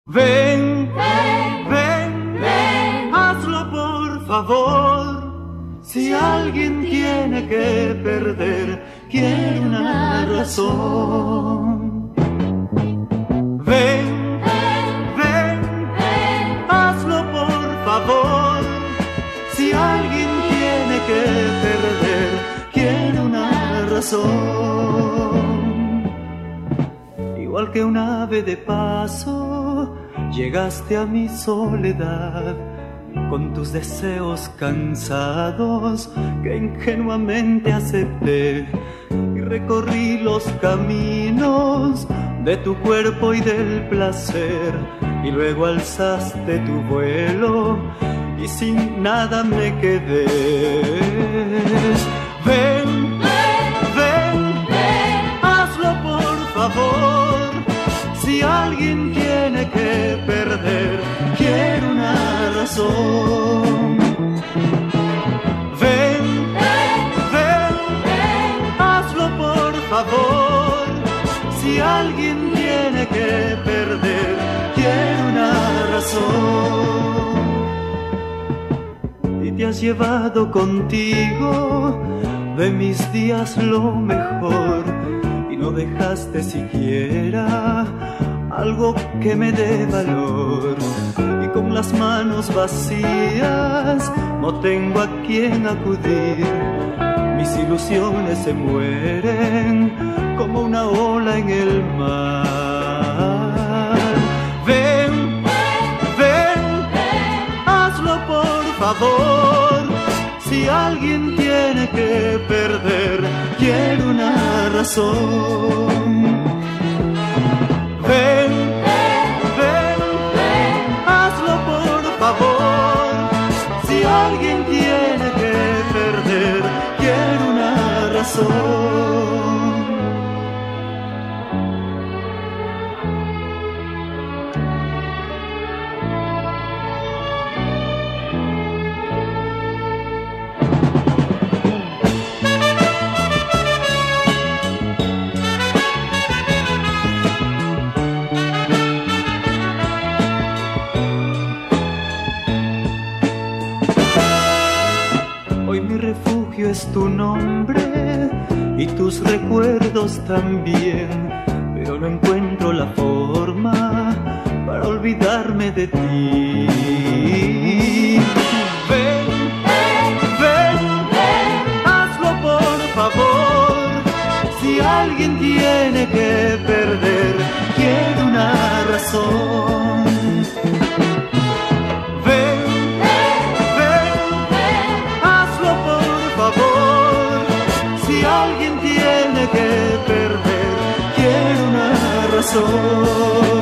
Ven, hazlo por favor. Si alguien tiene que perder, quiere una razón. Ven, hazlo por favor. Si alguien tiene que perder, quiere una razón. Igual que un ave de paso, llegaste a mi soledad con tus deseos cansados que ingenuamente acepté, y recorrí los caminos de tu cuerpo y del placer, y luego alzaste tu vuelo y sin nada me quedé. Ven, hazlo por favor. Si alguien tiene que perder, quiero una razón. Ven, hazlo por favor. Si alguien tiene que perder, quiero una razón. Y te has llevado contigo de mis días lo mejor, y no dejaste siquiera algo que me dé valor. Y con las manos vacías no tengo a quién acudir. Mis ilusiones se mueren como una ola en el mar. Ven, hazlo por favor. Si alguien tiene que perder, quiero una razón. Ven, hazlo por favor. Si alguien tiene que perder, quiero una razón. Mi refugio es tu nombre y tus recuerdos también, pero no encuentro la forma para olvidarme de ti. Ven, hazlo por favor. Si alguien tiene que perder, quiero una razón. Si alguien tiene que perder, quiero una razón.